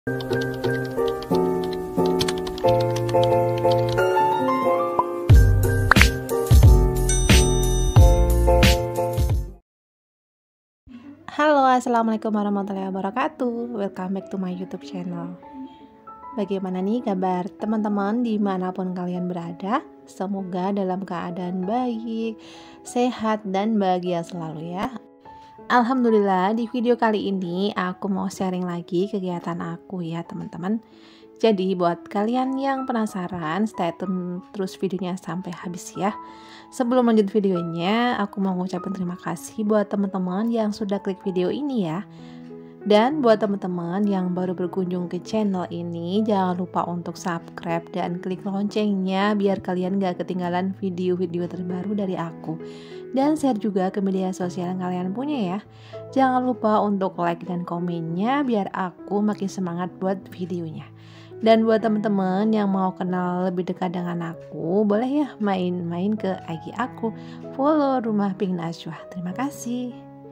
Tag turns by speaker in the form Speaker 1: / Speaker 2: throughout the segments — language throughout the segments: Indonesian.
Speaker 1: Halo, assalamualaikum warahmatullahi wabarakatuh. Welcome back to my YouTube channel. Bagaimana nih kabar teman-teman dimanapun kalian berada? Semoga dalam keadaan baik, sehat, dan bahagia selalu ya. Alhamdulillah, di video kali ini aku mau sharing lagi kegiatan aku ya teman-teman. Jadi buat kalian yang penasaran, stay tune terus videonya sampai habis ya. Sebelum lanjut videonya, aku mau ngucapin terima kasih buat teman-teman yang sudah klik video ini ya. Dan buat teman-teman yang baru berkunjung ke channel ini, jangan lupa untuk subscribe dan klik loncengnya biar kalian gak ketinggalan video-video terbaru dari aku. Dan share juga ke media sosial yang kalian punya ya. Jangan lupa untuk like dan komennya biar aku makin semangat buat videonya. Dan buat teman-teman yang mau kenal lebih dekat dengan aku, boleh ya main-main ke IG aku, follow Rumah Pink Najwa. Terima kasih.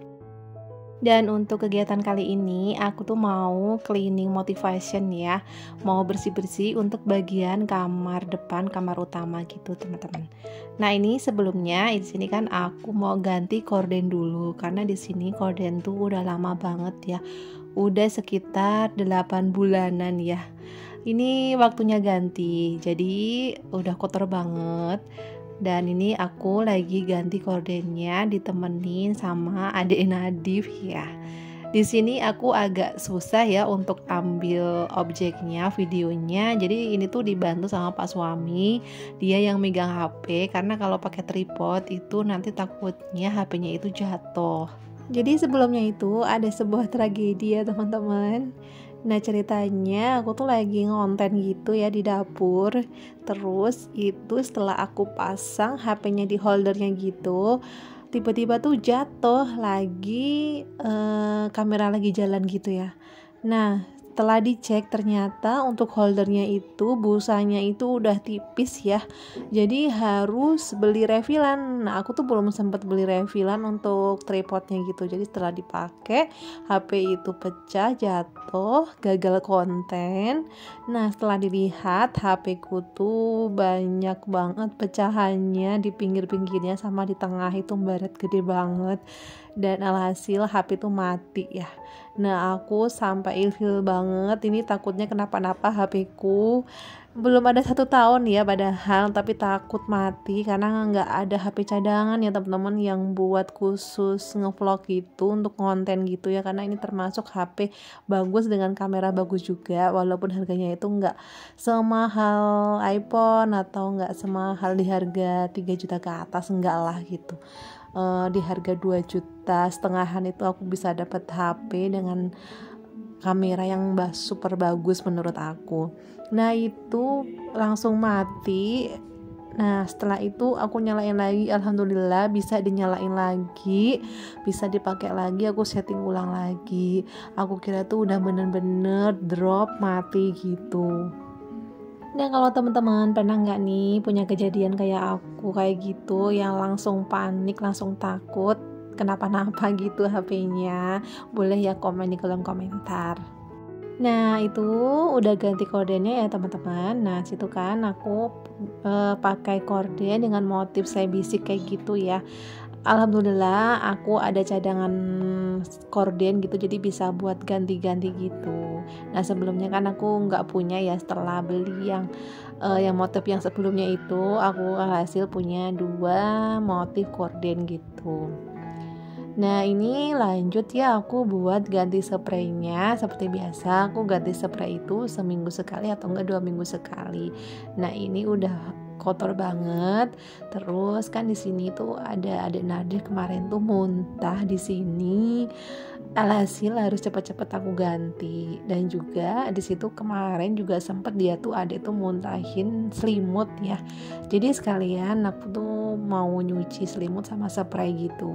Speaker 1: Dan untuk kegiatan kali ini aku tuh mau cleaning motivation ya, mau bersih-bersih untuk bagian kamar depan, kamar utama gitu teman-teman. Nah ini sebelumnya di sini kan aku mau ganti korden dulu karena di sini korden tuh udah lama banget ya, udah sekitar 8 bulanan ya. Ini waktunya ganti, jadi udah kotor banget. Dan ini aku lagi ganti kordennya ditemenin sama adik Nadif ya. Di sini aku agak susah ya untuk ambil objeknya, videonya. Jadi ini tuh dibantu sama Pak suami, dia yang megang HP karena kalau pakai tripod itu nanti takutnya HP-nya itu jatuh. Jadi sebelumnya itu ada sebuah tragedi ya teman-teman. Nah ceritanya aku tuh lagi ngonten gitu ya di dapur. Terus itu setelah aku pasang HP-nya di holdernya gitu, tiba-tiba tuh jatuh lagi, kamera lagi jalan gitu ya. Nah setelah dicek ternyata untuk holdernya itu busanya itu udah tipis ya, jadi harus beli refillan. Nah aku tuh belum sempat beli refillan untuk tripodnya gitu, jadi setelah dipakai HP itu pecah, jatuh, gagal konten. Nah setelah dilihat HP ku tuh banyak banget pecahannya di pinggir-pinggirnya sama di tengah itu baret gede banget, dan alhasil HP tuh mati ya. Nah aku sampai ilfil banget, ini takutnya kenapa-napa HP ku. Belum ada 1 tahun ya padahal, tapi takut mati karena nggak ada HP cadangan ya teman-teman yang buat khusus ngevlog gitu untuk konten gitu ya, karena ini termasuk HP bagus dengan kamera bagus juga, walaupun harganya itu nggak semahal iPhone atau nggak semahal di harga 3 juta ke atas, enggak lah gitu. Di harga 2,5 juta itu aku bisa dapat HP dengan kamera yang super bagus menurut aku. Nah itu langsung mati. Nah setelah itu aku nyalain lagi, alhamdulillah bisa dinyalain lagi, bisa dipakai lagi, aku setting ulang lagi. Aku kira tuh udah bener-bener drop mati gitu. Nah kalau teman-teman pernah nggak nih punya kejadian kayak aku kayak gitu, yang langsung panik, langsung takut kenapa-napa gitu HP-nya, boleh ya komen di kolom komentar. Nah itu udah ganti kordennya ya teman-teman. Nah situ kan aku pakai korden dengan motif saya bisik kayak gitu ya. Alhamdulillah aku ada cadangan korden gitu, jadi bisa buat ganti-ganti gitu. Nah sebelumnya kan aku nggak punya ya, setelah beli yang motif yang sebelumnya itu aku hasil punya 2 motif korden gitu. Nah ini lanjut ya, aku buat ganti spraynya. Seperti biasa aku ganti spray itu seminggu sekali atau enggak 2 minggu sekali. Nah ini udah kotor banget. Terus kan di sini tuh ada adik Nadir kemarin tuh muntah di sini. Alhasil harus cepat-cepat aku ganti. Dan juga di situ kemarin juga sempet dia tuh adik tuh muntahin selimut ya. Jadi sekalian aku tuh mau nyuci selimut sama spray gitu.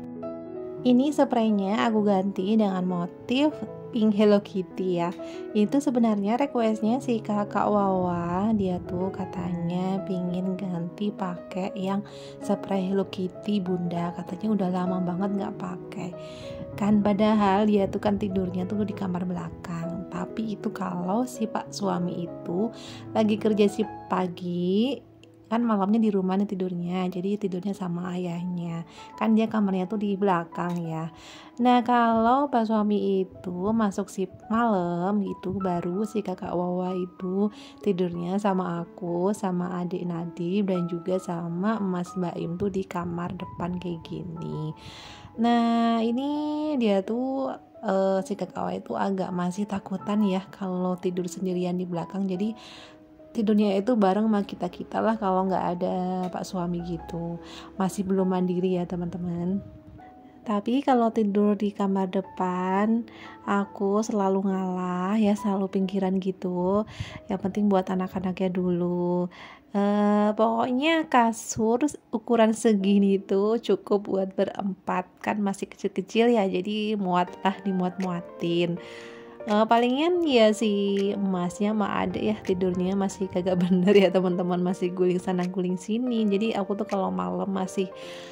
Speaker 1: Ini spraynya aku ganti dengan motif pink Hello Kitty ya. Itu sebenarnya requestnya si kakak Wawa, dia tuh katanya pingin ganti pakai yang spray Hello Kitty bunda, katanya udah lama banget nggak pakai kan, padahal dia tuh kan tidurnya tuh di kamar belakang. Tapi Tapi itu kalau si Pak suami itu lagi kerja si pagi, kan malamnya di rumah nih tidurnya, jadi tidurnya sama ayahnya, kan dia kamarnya tuh di belakang ya. Nah kalau Pak suami itu masuk shift malam gitu, baru si kakak Wawa itu tidurnya sama aku, sama adik Nadib, dan juga sama Mas Baim tuh di kamar depan kayak gini. Nah ini dia tuh si kakak Wawa itu agak masih takutan ya kalau tidur sendirian di belakang, jadi tidurnya itu bareng sama kita lah kalau nggak ada Pak suami gitu. Masih belum mandiri ya teman-teman. Tapi kalau tidur di kamar depan, aku selalu ngalah ya, selalu pinggiran gitu. Yang penting buat anak-anaknya dulu. Pokoknya kasur ukuran segini tuh cukup buat berempat, kan masih kecil-kecil ya, jadi dimuat-muatin. Palingan ya si emasnya sama adek ya tidurnya masih kagak bener ya teman-teman, masih guling sana guling sini. Jadi aku tuh kalau malam masih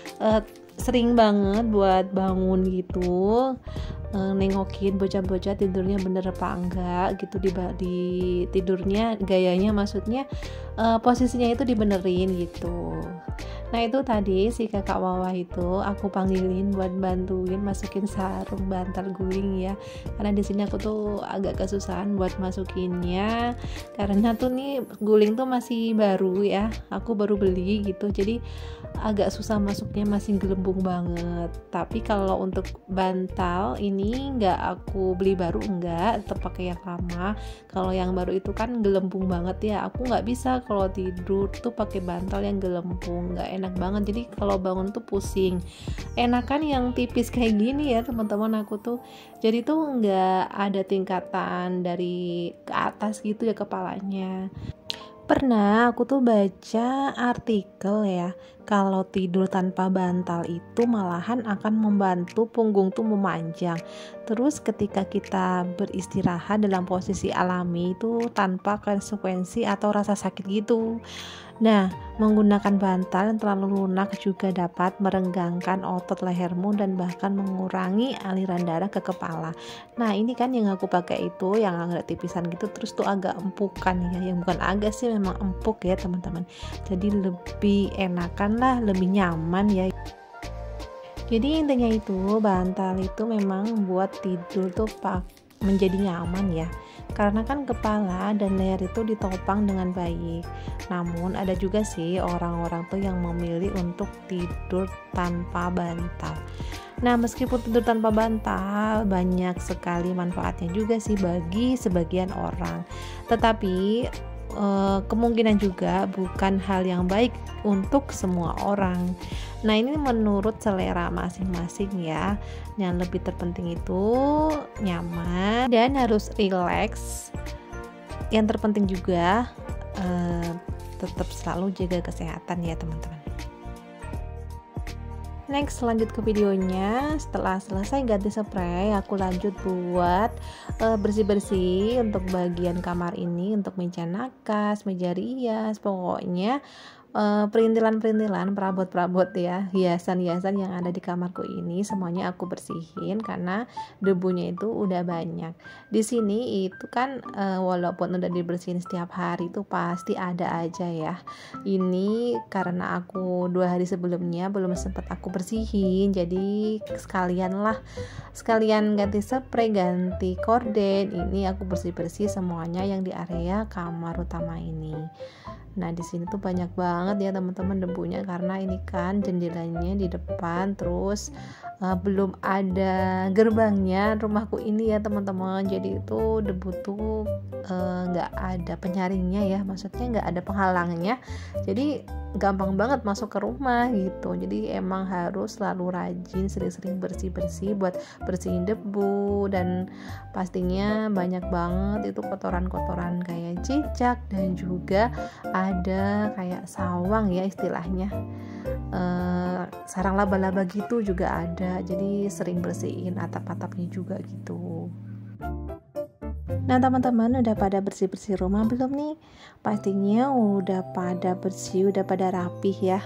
Speaker 1: sering banget buat bangun gitu, nengokin bocah-bocah tidurnya bener apa enggak gitu, di tidurnya gayanya, maksudnya posisinya itu dibenerin gitu. Nah itu tadi si kakak Wawa itu aku panggilin buat bantuin masukin sarung bantal guling ya, karena di sini aku tuh agak kesusahan buat masukinnya, karena tuh nih guling tuh masih baru ya, aku baru beli gitu, jadi agak susah masuknya, masih gelembung banget. Tapi kalau untuk bantal ini nggak aku beli baru, enggak, tetap pakai yang lama. Kalau yang baru itu kan gelembung banget ya, aku nggak bisa kalau tidur tuh pakai bantal yang gelembung, nggak enak banget, jadi kalau bangun tuh pusing. Enakan yang tipis kayak gini ya teman-teman aku tuh, jadi tuh nggak ada tingkatan dari ke atas gitu ya kepalanya. Pernah aku tuh baca artikel ya, kalau tidur tanpa bantal itu malahan akan membantu punggung tuh memanjang. Terus ketika kita beristirahat dalam posisi alami itu tanpa konsekuensi atau rasa sakit gitu. Nah, menggunakan bantal yang terlalu lunak juga dapat merenggangkan otot lehermu dan bahkan mengurangi aliran darah ke kepala. Nah, ini kan yang aku pakai itu yang agak tipisan gitu, terus tuh agak empukan ya, yang bukan agak sih, memang empuk ya teman-teman. Jadi lebih enakan lah, lebih nyaman ya. Jadi intinya itu bantal itu memang buat tidur tuh menjadi nyaman ya, karena kan kepala dan leher itu ditopang dengan baik. Namun ada juga sih orang-orang tuh yang memilih untuk tidur tanpa bantal. Nah meskipun tidur tanpa bantal banyak sekali manfaatnya juga sih bagi sebagian orang, tetapi kemungkinan juga bukan hal yang baik untuk semua orang. Nah ini menurut selera masing-masing ya. Yang lebih terpenting itu nyaman dan harus rileks. Yang terpenting juga tetap selalu jaga kesehatan ya teman-teman. Next, lanjut ke videonya. Setelah selesai ganti spray, aku lanjut buat bersih-bersih untuk bagian kamar ini, untuk meja nakas, meja rias, pokoknya perintilan-perintilan, perabot-perabot ya, hiasan-hiasan yang ada di kamarku ini semuanya aku bersihin karena debunya itu udah banyak. Di sini itu kan walaupun udah dibersihin setiap hari itu pasti ada aja ya. Ini karena aku 2 hari sebelumnya belum sempat aku bersihin, jadi sekalian ganti spray, ganti korden. Ini aku bersih-bersih semuanya yang di area kamar utama ini. Nah di sini tuh banyak banget ya teman-teman debunya, karena ini kan jendelanya di depan, terus belum ada gerbangnya rumahku ini ya teman-teman, jadi itu debu tuh nggak ada penyaringnya ya, maksudnya nggak ada penghalangnya, jadi gampang banget masuk ke rumah gitu. Jadi emang harus selalu rajin, sering-sering bersih-bersih buat bersihin debu, dan pastinya banyak banget itu kotoran-kotoran kayak cicak, dan juga ada kayak sawang ya istilahnya, sarang laba-laba gitu juga ada, jadi sering bersihin atap-atapnya juga gitu. Nah teman-teman udah pada bersih-bersih rumah belum nih? Pastinya udah pada bersih, udah pada rapih ya.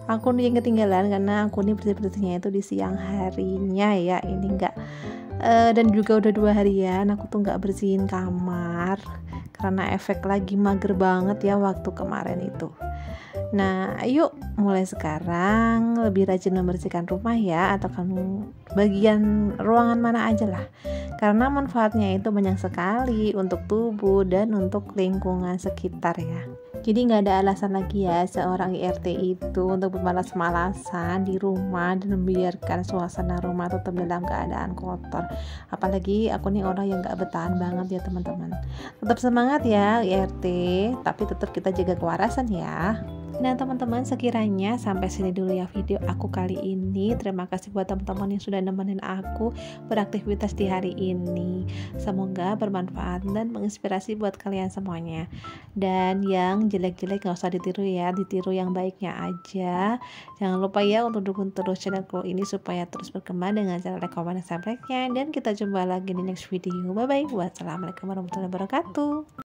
Speaker 1: Aku nih yang ketinggalan karena aku nih bersih-bersihnya itu di siang harinya ya. Ini enggak dan juga udah 2 harian aku tuh nggak bersihin kamar karena efek lagi mager banget ya waktu kemarin itu. Nah, yuk mulai sekarang lebih rajin membersihkan rumah ya, atau kamu bagian ruangan mana aja lah. Karena manfaatnya itu banyak sekali untuk tubuh dan untuk lingkungan sekitar ya. Jadi nggak ada alasan lagi ya seorang IRT itu untuk bermalas-malasan di rumah dan membiarkan suasana rumah tetap dalam keadaan kotor. Apalagi aku nih orang yang nggak bertahan banget ya teman-teman. Tetap semangat ya IRT, tapi tetap kita jaga kewarasan ya. Nah teman-teman, sekiranya sampai sini dulu ya video aku kali ini. Terima kasih buat teman-teman yang sudah nemenin aku beraktivitas di hari ini. Semoga bermanfaat dan menginspirasi buat kalian semuanya. Dan yang jelek-jelek gak usah ditiru ya, ditiru yang baiknya aja. Jangan lupa ya untuk dukung terus channelku ini supaya terus berkembang dengan cara like, comment, dan subscribe-nya. Dan kita jumpa lagi di next video. Bye bye. Wassalamualaikum warahmatullahi wabarakatuh.